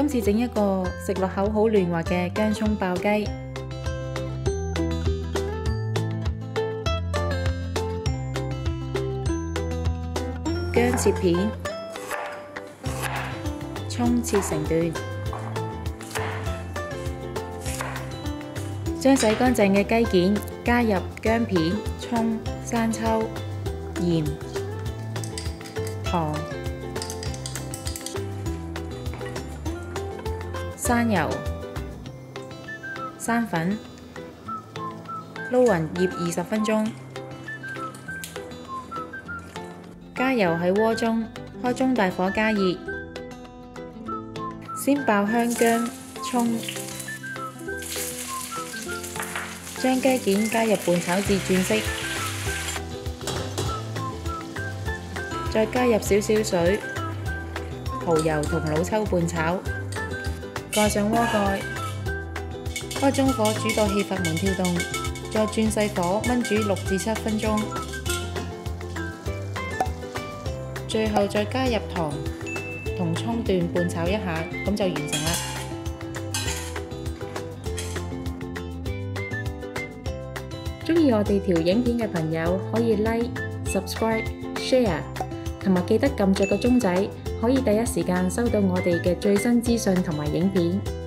今次整一個食落口好嫩滑嘅薑蔥爆雞。薑切片，蔥切成段，將洗乾淨嘅雞件加入薑片、蔥、生抽、鹽、糖、生油、生粉，撈勻醃20分鐘。加油喺鍋中，開中大火加熱，先爆香薑、蔥，將雞件加入拌炒至轉色，再加入少少水、蠔油同老抽拌炒，蓋上鍋蓋，開中火煮到氣閥門跳動，再轉細火燜煮6至7分鐘。最後再加入糖同蔥段拌炒一下，咁就完成啦。鍾意我哋條影片嘅朋友可以 Like、Subscribe、Share， 同埋記得撳着個鐘仔，可以第一時間收到我哋嘅最新資訊同埋影片。